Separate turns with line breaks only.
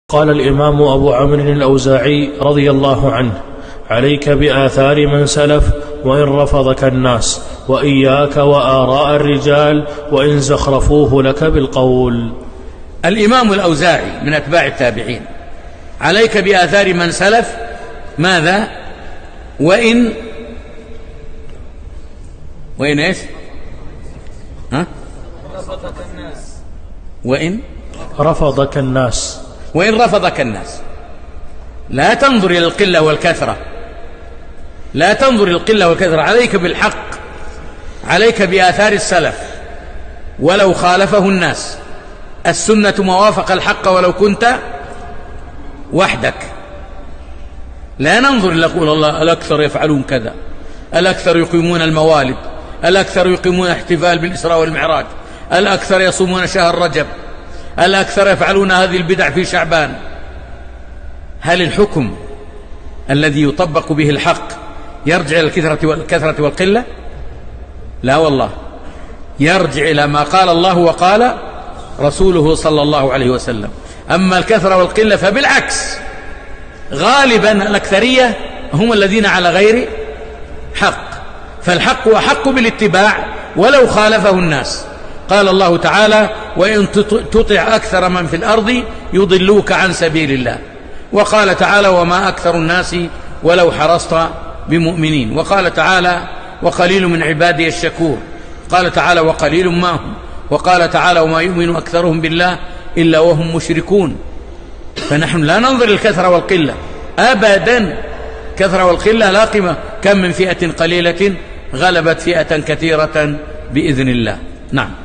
قال الإمام أبو عمرو الأوزاعي رضي الله عنه: عليك بآثار من سلف وإن رفضك الناس، وإياك وآراء الرجال وإن زخرفوه لك بالقول.
الإمام الأوزاعي من أتباع التابعين: عليك بآثار من سلف ماذا؟ وإن إيش؟ وإن
رفضك الناس.
وإن رفضك الناس. لا تنظر إلى القلة والكثرة، لا تنظر إلى القلة والكثرة، عليك بالحق، عليك بآثار السلف ولو خالفه الناس. السنة ما وافق الحق ولو كنت وحدك. لا ننظر إلى قول الله الأكثر يفعلون كذا، الأكثر يقيمون الموالد، الأكثر يقيمون احتفال بالإسراء والمعراج، الأكثر يصومون شهر رجب، الأكثر يفعلون هذه البدع في شعبان. هل الحكم الذي يطبق به الحق يرجع إلى الكثرة والقلة؟ لا والله، يرجع إلى ما قال الله وقال رسوله صلى الله عليه وسلم. أما الكثرة والقلة فبالعكس، غالبا الأكثرية هم الذين على غير حق، فالحق أحق بالاتباع ولو خالفه الناس. قال الله تعالى: وإن تطع أكثر من في الأرض يضلوك عن سبيل الله. وقال تعالى: وما أكثر الناس ولو حرصت بمؤمنين. وقال تعالى: وقليل من عبادي الشكور. قال تعالى: وقليل ما هم. وقال تعالى: وما يؤمن أكثرهم بالله إلا وهم مشركون. فنحن لا ننظر الكثرة والقلة أبدا، كثرة والقلة لا قيمة. كم من فئة قليلة غلبت فئة كثيرة بإذن الله. نعم.